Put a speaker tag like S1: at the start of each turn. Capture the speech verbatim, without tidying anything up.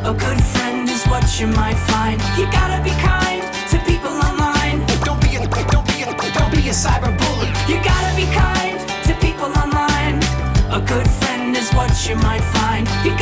S1: A good friend is what you might find. You gotta be kind to people online.
S2: Don't be a, don't be a, don't be a cyberbully.
S1: You gotta be kind to people online. A good friend is what you might find. You